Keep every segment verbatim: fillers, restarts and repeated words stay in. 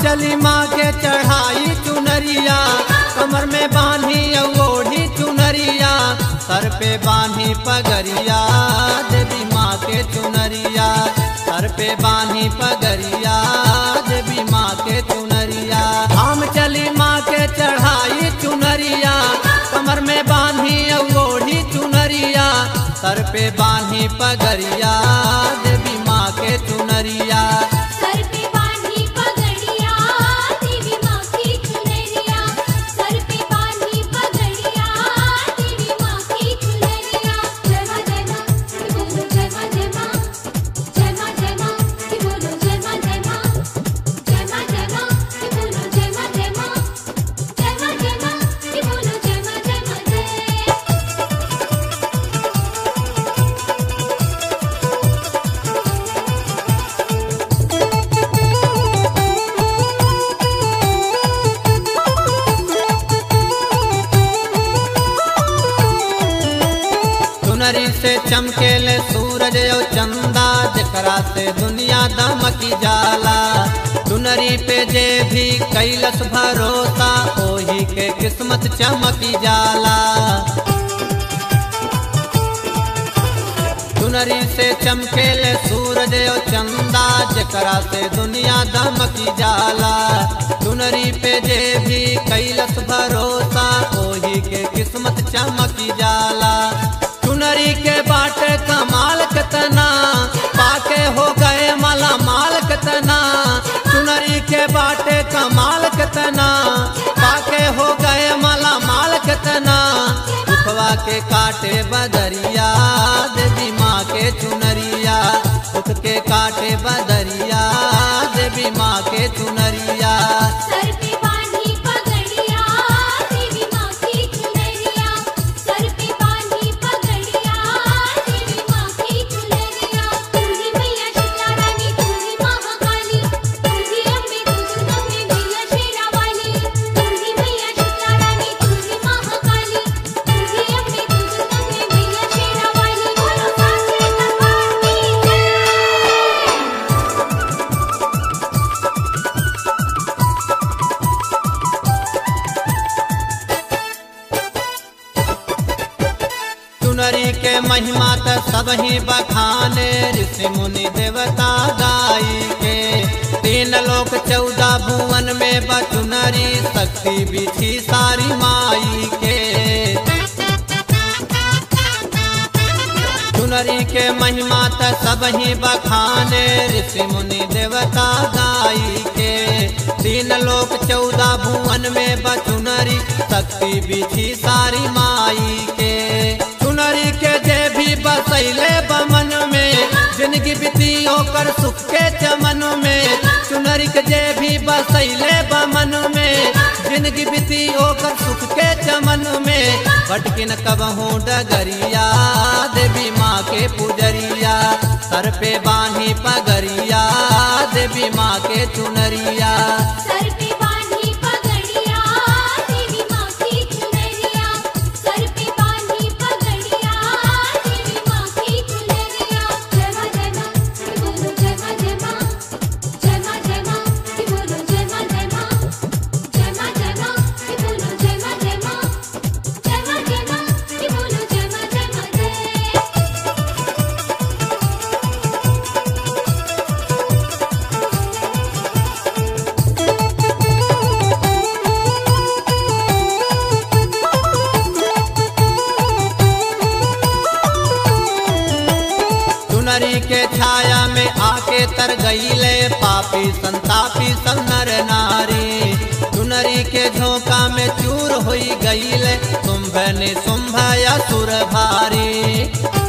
चली माँ के चढ़ाई चुनरिया, कमर में बांधी ओढ़ी चुनरिया, सर पे बांधी पगरिया, देवी माँ के चुनरिया, सर पे बांधी पगरिया, देवी माँ के चुनरिया। हम चली माँ के चढ़ाई चुनरिया, कमर में बांधी ओढ़ी चुनरिया, सर पे बांधी पगरिया, देवी माँ के चुनरिया। सर पे बांधी पगड़िया, देवी माँ की चुनरिया, सर पे बांधी पगड़िया, देवी माँ की चुनरिया। जय माँ जय माँ की बोलो, जय माँ जय माँ, जय माँ जय माँ की बोलो, जय माँ जय माँ, जय माँ जय माँ की बोलो, जय माँ जय माँ, जय माँ जय माँ की बोलो, जय माँ जय माँ जय। चुनरी से चमकेले सूरज और चंदा, जकरा से दुनिया दमकी जाला। चुनरी पे जे भी कैलस भरोसा, ओही के किस्मत चमकी जाला। चुनरी से चमकेले सूरज और चंदा, जकरा से दुनिया दमकी जाला। चुनरी पे जे भी कैलस भरोसा, ओही के किस्मत चमकी जाला। चुनरी के बाटे कमाल कतना, पाके हो गए माला माल कतना। चुनरी के बाटे कमाल कतना, पाके हो गए माला माल कतना। दुखवा के काटे बदरिया, देवी माँ के चुनरिया, दुख के काटे बदरिया, देवी माँ के चुनरिया। सर पे बांधी पगड़िया, देवी माँ की चुनरिया, सर पे बांधी पगड़िया, देवी माँ की चुनरिया। तू ही मैया शीतला रानी, तू ही महाकाली, तू ही अम्बे दुर्गा में मैया शेरा वाली। तू ही मैया शीतला रानी, तू ही महाकाली, तू ही अम्बे दुर्गा में मैया शेरा वाली। बोलो सासरे दरबार की जय। चुनरी के महिमा त सब ही बखाने, ऋषि मुनि देवता गाई के। तीन लोक चौदह भुवन में बचुनरी, शक्ति बिछी सारी माई के। चुनरी के महिमा त सब ही बखाने, ऋषि मुनि देवता गाई के। तीन लोक चौदह भुवन में बचुनरी, शक्ति बिछी सारी माई के। चुनरी के जे भी बसैले बमन में, जिंदगी बीती होकर सुख के चमन में। चुनरी के जे भी बसैले बमन में, जिंदगी बीती होकर सुख के चमन में। भटकिन कबहू डगरिया, देवी माँ के पुजरिया, सर पे बांधी पगरिया, देवी माँ के चुनरिया। सर पे बांधी पगड़िया, देवी माँ की चुनरिया, सर पे बांधी पगड़िया, देवी माँ की चुनरिया। जय माँ जय माँ की बोलो, जय माँ जय माँ, जय माँ जय माँ की बोलो, जय माँ जय माँ, जय माँ जय माँ की बोलो, जय माँ जय माँ, जय माँ जय माँ की बोलो, जय माँ जय माँ जय। चुनरी के छाया में आके तर गईले, पापी संतापी सब नर नारी। चुनरी के झोंका में चूर हुई गईले, शुंभ ने शुंभ असुर भारी।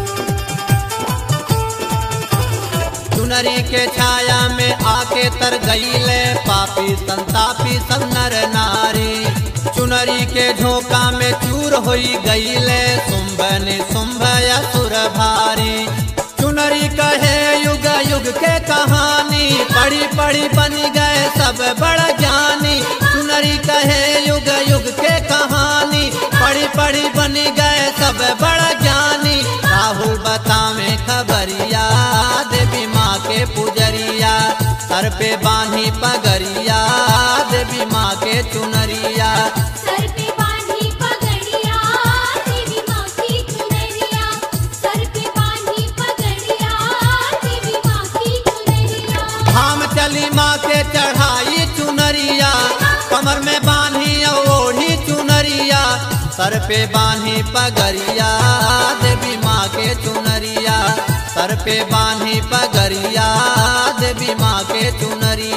चुनरी के छाया में आके तर गईले, पापी संतापी सब नर नारी। चुनरी के झोंका में चूर हुई गईले, शुंभ ने शुंभ असुर भारी। चुनरी कहे युग युग के कहानी, पढ़ी पढ़ी बन गए सब बड़ा ज्ञानी। चुनरी कहे युग युग के कहानी, पढ़ी पढ़ी बन गए सब बड़ा ज्ञानी। राहुल बतावे खबरिया, देवी माँ के पुजरिया, सर पे बांधी पगड़िया देवी माँ के चुनरिया। सर पे बांधी पगड़िया देवी माँ की चुनरिया। सर पे बांधी पगड़िया देवी माँ की चुनरिया। हम चली माँ के चढ़ाई चुनरिया, कमर में बांधी ओढ़ी चुनरिया। सर पे बांधी पगड़िया देवी माँ के चुनरिया। सर पे बांधी पगड़िया देवी माँ के चुनरिया।